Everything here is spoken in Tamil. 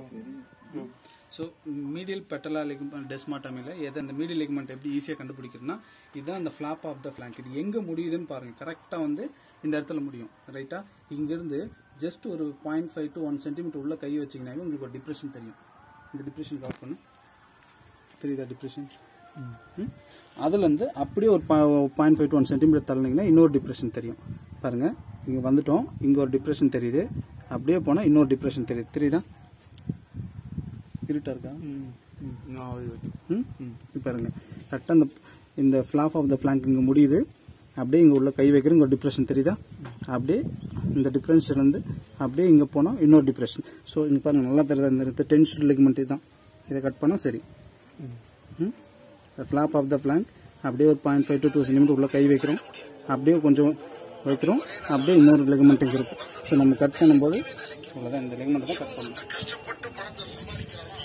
ஸோ மீடியல் பெட்டலா லிகமெண்ட் டெஸ்மாட்டமில் எது அந்த மீடியல் லிகமெண்ட் எப்படி ஈஸியாக கண்டுபிடிக்கிறதுனா இதுதான் அந்த ஃபிளாப் ஆஃப் த ஃபிளாங்க். இது எங்கே முடியுதுன்னு பாருங்க. கரெக்டாக வந்து இந்த இடத்துல முடியும். ரைட்டா? இங்கிருந்து ஜஸ்ட் ஒரு 0.5 to 1 சென்டிமீட்டர் உள்ள கை வச்சிங்கனாவே உங்களுக்கு ஒரு டிப்ரெஷன் தெரியும். இந்த டிப்ரெஷன் கவர் பண்ணு. தெரியுதா டிப்ரெஷன்? அதுலேருந்து அப்படியே ஒரு 0.5 to 1 சென்டிமீட்டர் தள்ளினீங்கன்னா இன்னொரு டிப்ரெஷன் தெரியும். பாருங்க, இங்கே வந்துட்டோம், இங்கே ஒரு டிப்ரெஷன் தெரியுது. அப்படியே போனால் இன்னொரு டிப்ரெஷன் தெரியுது. தெரியுதா? இருட்டா இருக்கா? பாருங்க, கரெக்டாக இந்த ஃபிளாப் ஆஃப் த ஃபிளாங்க் இங்கே முடியுது. அப்படியே இங்கே உள்ள கை வைக்கிற இங்கே ஒரு டிப்ரெஷன் தெரியுதா? அப்படியே இந்த டிப்ரெஷன்லேருந்து அப்படியே இங்கே போனால் இன்னொரு டிப்ரெஷன். ஸோ இங்கே பாருங்க, நல்லா தெரியுதா? இந்த டென்ஷன் லிகமெண்ட் தான். இதை கட் பண்ணால் சரி. ஃபிளாப் ஆஃப் த ஃபிளாங்க் அப்படியே ஒரு 0.5 to 2 சென்டிமீட்டர் உள்ள கை வைக்கிறோம். அப்படியே கொஞ்சம் வைக்கிறோம். அப்படியே இன்னொரு லிகமெண்ட் இருக்கு. ஸோ நம்ம கட் பண்ணும்போது அவ்வளோதான். இந்த லிகமெண்ட் தான் கட் பண்ணணும்.